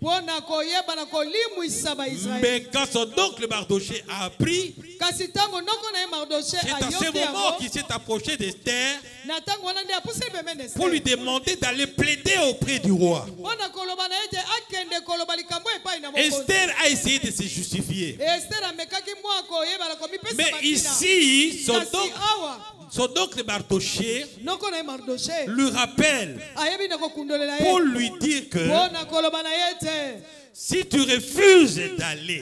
Mais quand son oncle Mardoché a appris, c'est à ce moment qu'il s'est approché d'Esther pour lui demander d'aller plaider auprès du roi. Esther a essayé de se justifier. Mais ici, son oncle Mardoché lui rappelle pour lui dire que si tu refuses d'aller,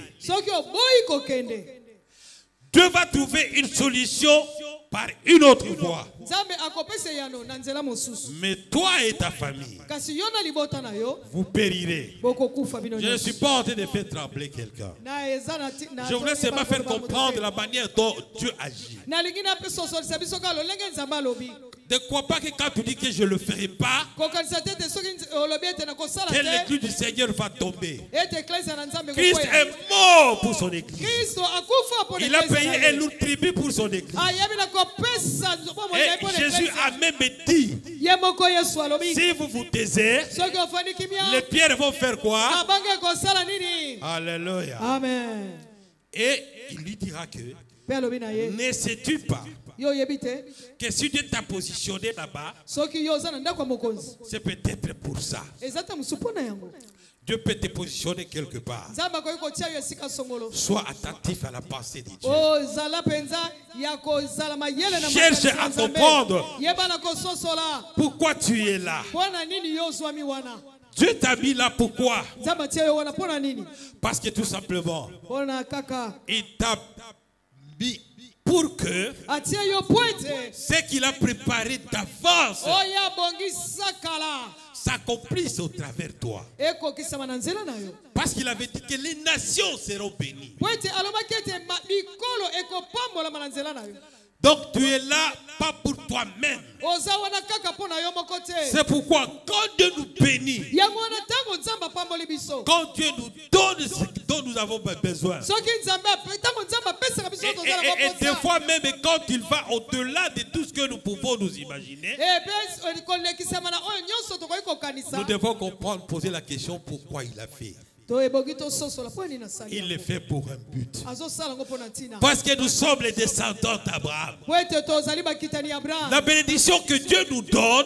Dieu va trouver une solution par une autre voie. Mais toi et ta famille, vous périrez. Je ne suis pas en train de faire trembler quelqu'un. Je voulais seulement faire comprendre la manière dont Dieu agit. Ne crois pas que quand tu dis que je ne le ferai pas, que l'église du Seigneur va tomber. Christ est mort pour son église. Il a payé un lourd tribut pour son église. Et Jésus a même dit, si vous vous taisez, les pierres vont faire quoi? Alléluia. Amen. Et il lui dira que, ne sais-tu pas que si Dieu t'a positionné là-bas, c'est peut-être pour ça. Dieu peut te positionner quelque part. Sois attentif à la pensée de Dieu. Cherche à comprendre pourquoi tu es là. Dieu t'a mis là pourquoi? Parce que tout simplement, il t'a mis pour que ce qu'il a préparé d'avance s'accomplisse au travers de toi. Parce qu'il avait dit que les nations seront bénies. Donc tu es là pas pour toi-même. C'est pourquoi quand Dieu nous bénit, quand Dieu nous donne ce dont nous avons besoin, et des fois même quand il va au-delà de tout ce que nous pouvons nous imaginer, nous devons comprendre, poser la question pourquoi il a fait. Il le fait pour un but. Parce que nous sommes les descendants d'Abraham. La bénédiction que Dieu nous donne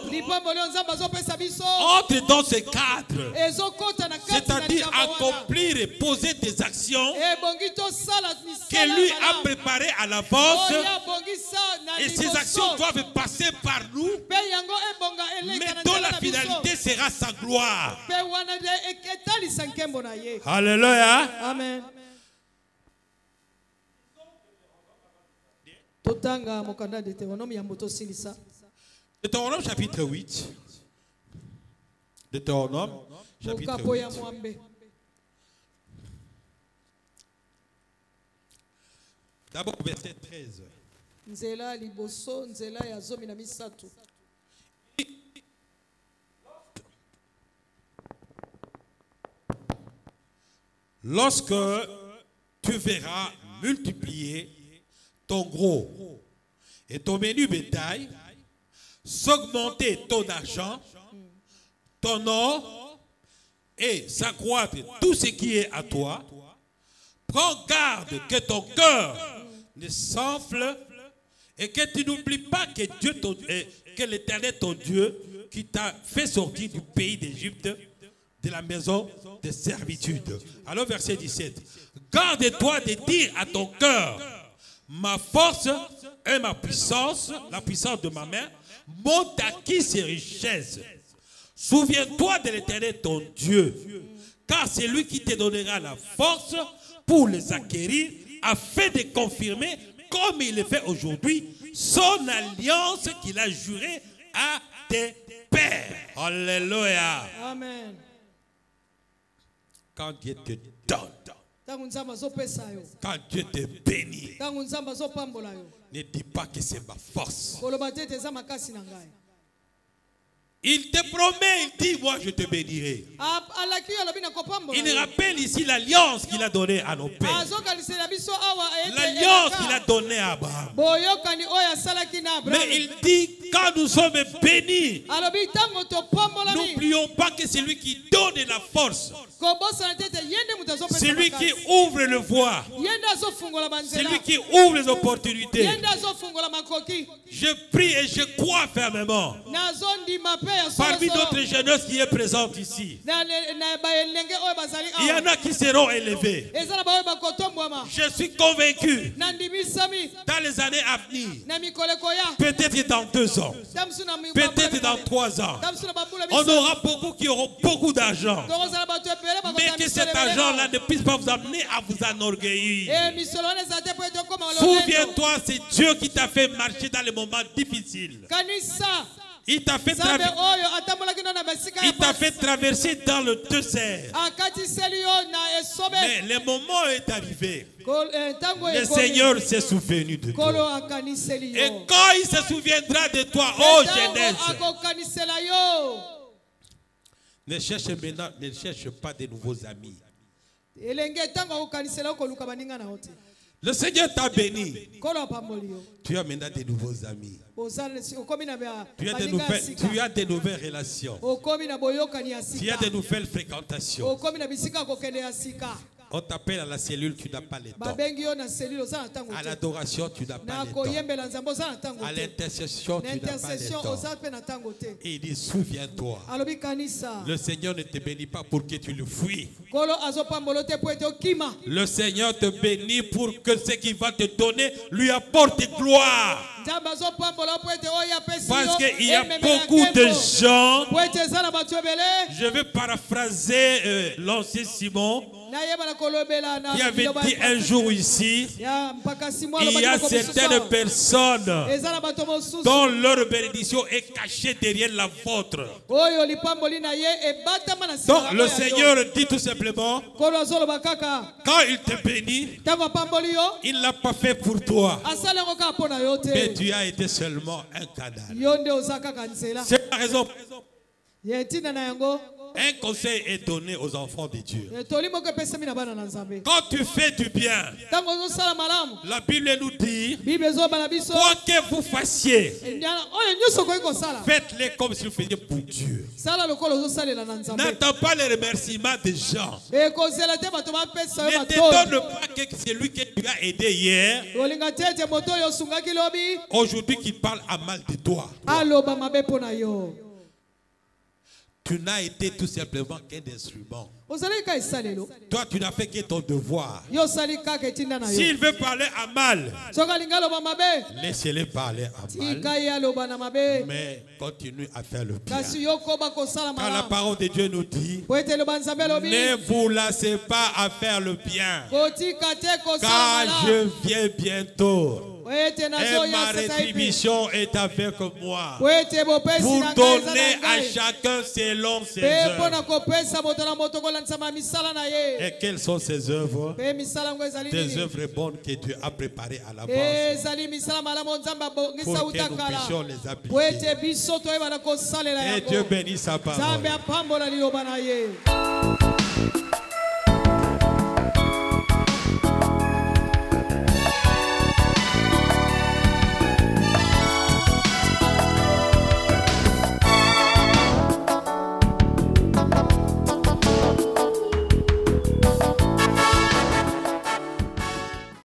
entre dans ce cadre, c'est-à-dire accomplir et poser des actions que lui a préparées à l'avance. Et ces actions doivent passer par nous, mais dont la finalité sera sa gloire. Alléluia. Amen. Totanga mokanda Deutéronome ya moto silisa. Deutéronome chapitre 8. Deutéronome chapitre 8. D'abord verset 13. Nzela liboso nzela ya zomi na misatu. Lorsque tu verras multiplier ton gros et ton menu bétail, s'augmenter ton argent, ton or et s'accroître tout ce qui est à toi, prends garde que ton cœur ne s'enfle et que tu n'oublies pas que que l'Éternel ton Dieu qui t'a fait sortir du pays d'Égypte, de la maison de servitude. Alors verset 17. Garde-toi de dire à ton cœur, ma force et ma puissance, la puissance de ma main, m'ont acquis ces richesses. Souviens-toi de l'Éternel ton Dieu, car c'est lui qui te donnera la force pour les acquérir, afin de confirmer, comme il le fait aujourd'hui, son alliance qu'il a jurée à tes pères. Alléluia. Amen. Quand Dieu te donne, quand Dieu te bénit, ne dis pas que c'est ma force. Il te promet, il dit, moi je te bénirai. Il rappelle ici l'alliance qu'il a donnée à nos pères. L'alliance qu'il a donnée à Abraham. Mais il dit, quand nous sommes bénis, n'oublions pas que c'est lui qui donne la force. C'est lui qui ouvre le voie. C'est lui qui ouvre les opportunités. Je prie et je crois fermement. Parmi d'autres jeunesses qui est présente ici, il y en a qui seront élevés. Je suis convaincu, dans les années à venir, peut-être dans 2 ans, peut-être dans 3 ans, on aura beaucoup qui auront beaucoup d'argent. Mais que cet argent-là ne puisse pas vous amener à vous enorgueillir. Souviens-toi, c'est Dieu qui t'a fait marcher dans les moments difficiles. Il t'a fait traverser dans le désert. Mais le moment est arrivé. Le Seigneur s'est souvenu de toi. Et quand il se souviendra de toi, oh jeunesse, ne cherche pas de nouveaux amis. Le Seigneur t'a béni. Tu as maintenant de nouveaux amis. Tu as de nouvelles relations. Tu as de nouvelles fréquentations. On t'appelle à la cellule, tu n'as pas le temps. À l'adoration, tu n'as pas le temps. À l'intercession, tu n'as pas le temps. Et il dit, souviens-toi. Le Seigneur ne te bénit pas pour que tu le fuis. Le Seigneur te bénit pour que ce qu'il va te donner lui apporte gloire. Parce qu'il y a beaucoup de gens. Je vais paraphraser l'ancien Simon qui avait dit un jour ici, il y a certaines personnes dont leur bénédiction est cachée derrière la vôtre. Donc le Seigneur dit tout simplement, quand il te bénit, il ne l'a pas fait pour toi, mais tu as été seulement un canal. C'est la raison. Un conseil est donné aux enfants de Dieu. Quand tu fais du bien, la Bible nous dit, quoi que vous fassiez, faites-les comme si vous faisiez pour Dieu. N'attends pas les remerciements des gens. Ne te donne pas que c'est lui que tu as aidé hier, aujourd'hui qu'il parle à mal de toi. Tu n'as été tout simplement qu'un instrument. Toi, tu n'as fait que ton devoir. S'il veut parler à mal, laissez-le parler à mal. Mais continue à faire le bien. Quand la parole de Dieu nous dit, ne vous lassez pas à faire le bien, car je viens bientôt. Et ma rétribution est avec moi. Pour donner à chacun selon ses œuvres. Et quelles sont ces œuvres? Des œuvres bonnes que Dieu a préparées à l'avance pour que nous puissions les appliquer. Et Dieu bénisse sa parole.